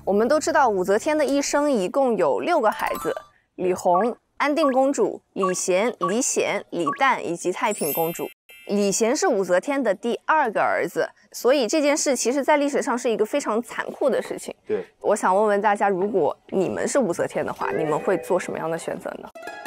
我们都知道武则天的一生一共有6个孩子：李弘、安定公主、李贤、李显、李旦以及太平公主。李贤是武则天的第2个儿子，所以这件事其实在历史上是一个非常残酷的事情。 对， 我想问问大家，如果你们是武则天的话，你们会做什么样的选择呢？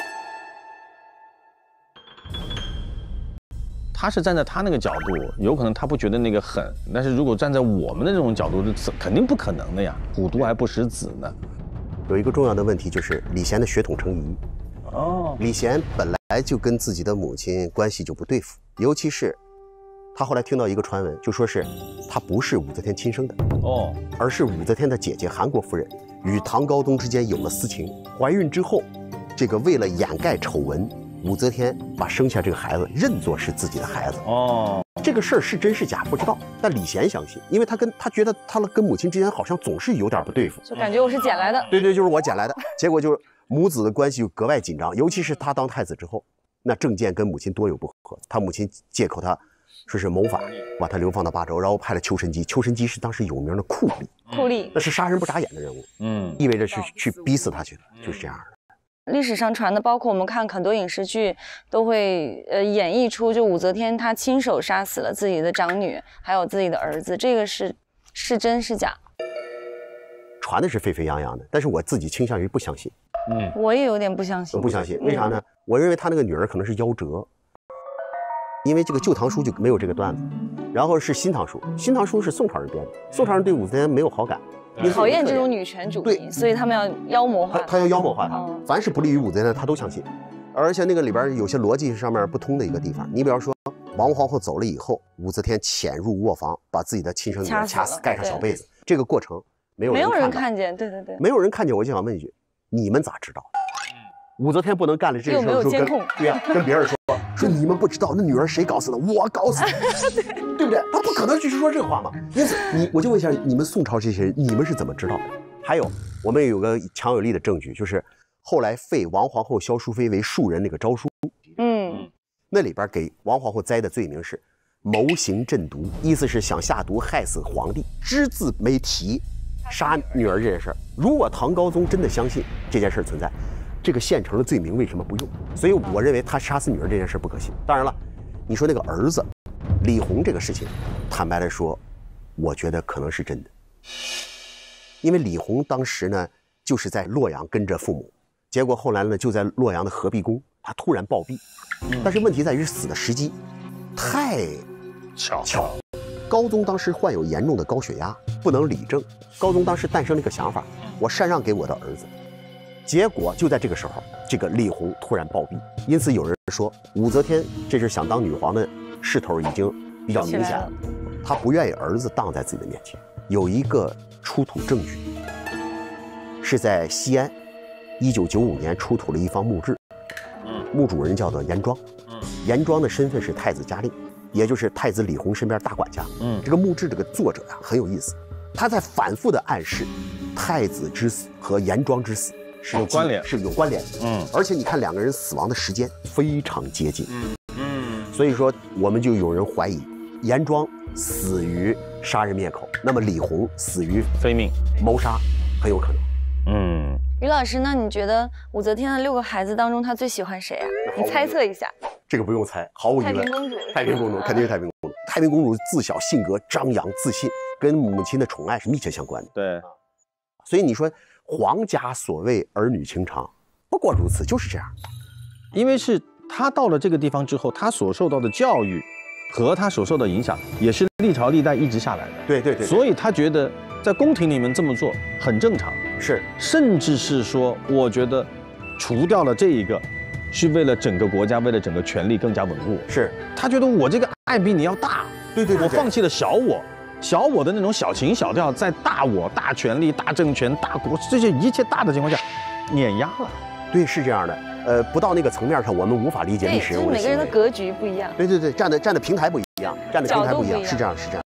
他是站在他那个角度，有可能他不觉得那个狠，但是如果站在我们的这种角度，是肯定不可能的呀，虎毒还不食子呢。 有一个重要的问题就是李贤的血统成疑。 哦， 李贤本来就跟自己的母亲关系就不对付，尤其是他后来听到一个传闻，就说是他不是武则天亲生的， 哦， 而是武则天的姐姐韩国夫人与唐高宗之间有了私情，怀孕之后，这个为了掩盖丑闻，武则天把生下这个孩子认作是自己的孩子。 哦， 这个事儿是真是假不知道，但李贤相信，因为他觉得他跟母亲之间好像总是有点不对付， 就感觉我是捡来的。 对，就是我捡来的。结果就是母子的关系就格外紧张，尤其是他当太子之后，那政见跟母亲多有不合。他母亲借口他说是谋反，把他流放到巴州，然后派了丘神机。丘神机是当时有名的酷吏， 酷吏， 那是杀人不眨眼的人物，意味着是去逼死他去的，就是这样的。 历史上传的，包括我们看很多影视剧，都会演绎出，就武则天她亲手杀死了自己的长女，还有自己的儿子，这个是真是假？ 传的是沸沸扬扬的，但是我自己倾向于不相信。 我也有点不相信。 我不相信，为啥呢？我认为他那个女儿可能是夭折，因为这个《旧唐书》就没有这个段子，然后是《新唐书》，《新唐书》是宋朝人编的，宋朝人对武则天没有好感。 讨厌这种女权主义，所以他们要妖魔化他要妖魔化她，凡是不利于武则天，他都相信。而且那个里边有些逻辑上面不通的一个地方，你比方说，王皇后走了以后，武则天潜入卧房，把自己的亲生女儿掐死，盖上小被子，这个过程没有人看见，对， 没有人看见。我就想问一句，你们咋知道？武则天不能干了这个事儿，对呀，跟别人说你们不知道那女儿谁搞死的，我搞死的，对不对？他不可能去说这话嘛。因此，我就问一下，你们宋朝这些人，你们是怎么知道的？还有，我们有个强有力的证据，就是后来废王皇后萧淑妃为庶人那个诏书，那里边给王皇后栽的罪名是谋行鸩毒，意思是想下毒害死皇帝，只字没提杀女儿这件事儿。如果唐高宗真的相信这件事存在，这个现成的罪名为什么不用？所以我认为他杀死女儿这件事不可信。当然了，你说那个儿子李弘这个事情，坦白来说，我觉得可能是真的，因为李弘当时呢就是在洛阳跟着父母，结果后来呢就在洛阳的合璧宫，他突然暴毙，但是问题在于死的时机太巧。高宗当时患有严重的高血压，不能理政。高宗当时诞生了一个想法，我禅让给我的儿子。结果就在这个时候，这个李弘突然暴毙，因此有人说武则天这是想当女皇的势头已经比较明显了，她不愿意儿子当在自己的面前。有一个出土证据，是在西安，1995年出土了一方墓志，墓主人叫做严庄，严庄的身份是太子嘉令，也就是太子李弘身边大管家。这个墓志这个作者呀很有意思，他在反复的暗示太子之死和严庄之死是有关联的。而且你看两个人死亡的时间非常接近。所以说我们就有人怀疑严庄死于杀人灭口，那么李弘死于非命谋杀，很有可能。 于老师，那你觉得武则天的6个孩子当中，她最喜欢谁啊？你猜测一下。 这个不用猜，毫无疑问， 太平公主。 太平公主肯定是太平公主。太平公主自小性格张扬自信，跟母亲的宠爱是密切相关的。 对， 所以你说皇家所谓儿女情长，不过如此，就是这样。 因为是他到了这个地方之后，他所受到的教育和他所受的影响，也是历朝历代一直下来的。 对， 所以他觉得在宫廷里面这么做很正常， 是，甚至是说，我觉得除掉了这一个，是为了整个国家，为了整个权力更加稳固。 是， 他觉得我这个爱比你要大， 对， 我放弃了小我的那种小情小调，在大我、大权力、大政权、大国这些一切大的情况下，碾压了。 对，是这样的。不到那个层面上，我们无法理解历史人物的行为。 每个人的格局不一样。 对，站的平台不一样，是这样。